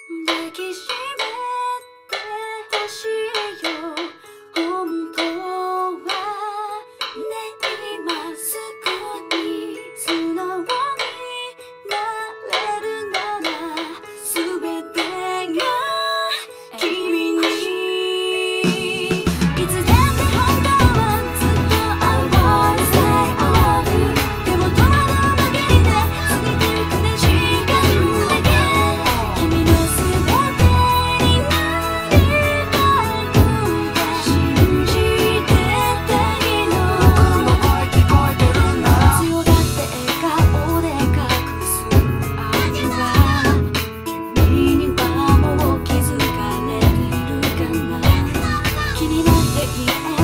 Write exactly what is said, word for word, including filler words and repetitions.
抱きしめてほしいよ本当はね今すぐに素直になれるなら全てが君にいつだって本当はずっと I wanna say I love you でも戸惑うばかりで過ぎてゆくね時間だけ君の全てになりたくて信じてたいの僕の声聞こえてるな強がって笑顔で隠す愛は君にはもう気づかれてるかな気になっている